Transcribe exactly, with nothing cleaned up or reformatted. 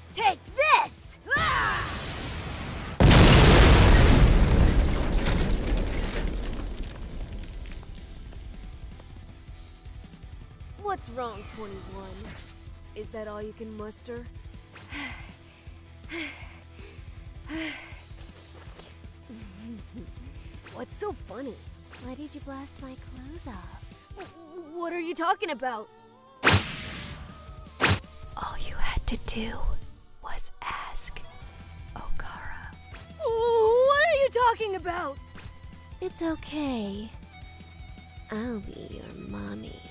Take this! Ah! What's wrong, twenty-one? Is that all you can muster? What's so funny? Why did you blast my clothes off? What are you talking about? All you had to do was ask Okara. What are you talking about? It's okay. I'll be your mommy.